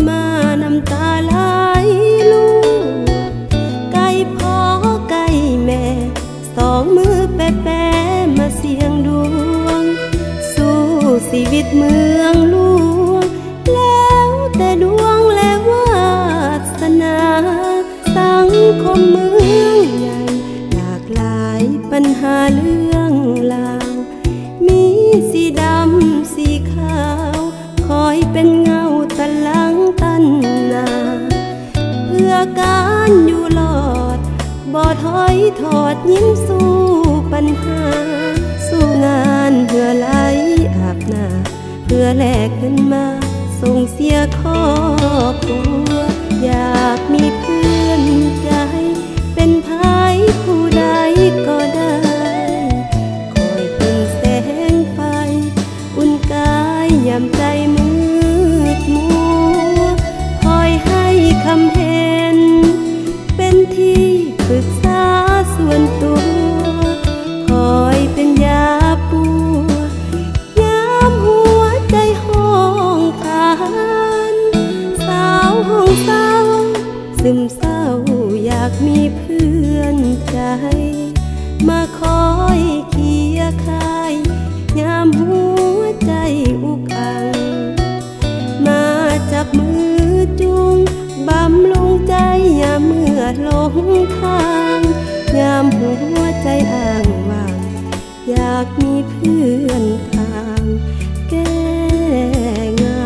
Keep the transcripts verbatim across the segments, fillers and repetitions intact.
มาน้ำตาไหลลูกไก่พ่อไก่แม่สองมือแปะแปะมาเสียงดวงสู้ชีวิตเมืองหลวงแล้วแต่ดวงและวาสนาสังคมเมืองใหญ่หลากหลายปัญหาเรื่องราวมีสีดำสีขาวคอยเป็นเงาตะลังตันนาเพื่อการอยู่รอดบ่ถอยถอดยิ้มสู้ปัญหาสู้งานเพื่อไหลอาบหน้าเพื่อแลกเงินมาส่งเสียครอบครัวอยากมีเพื่อนใจเป็นภายผู้ใดก็ได้คอยเป็นแสงไฟอุ่นกายยามใจมืดมัวคอยให้คำเห็นเป็นที่ปรึกษาส่วนตัวคอยเป็นยาปัวยามหัวใจห้องครานสาวห้องเศร้าซึมเศร้าอยากมีเพื่อนใจมาคอยเคียร์คายยามหัวใจอุกอังมาจับมือจุงบำรุงใจยามเมื่อหลงทางยามหัวใจอ้างว้างอยากมีเพื่อนทางแก้เงา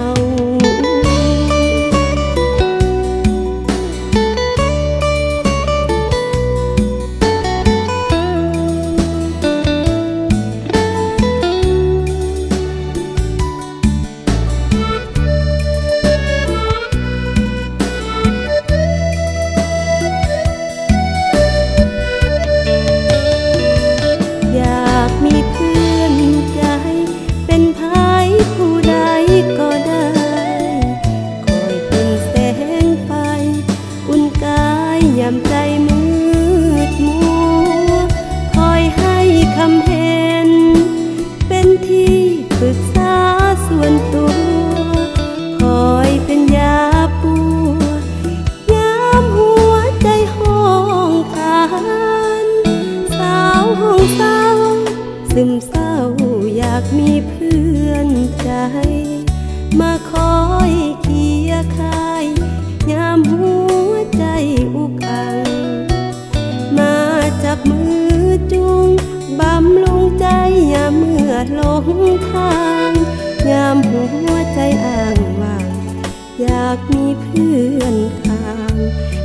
ยามใจมืดมัวคอยให้คำเห็นเป็นที่ปรึกษาส่วนตัวคอยเป็นยาปัวยามหัวใจห้องครานสาวห้องเศร้าซึมเศร้าอยากมีเพื่อนใจมาคอยเคียร์คายยามหัวใจอุกอังมาจับมือจุงบำรุงใจยามเมื่อหลงทางยามหัวใจอ้างว้างอยากมีเพื่อนทาง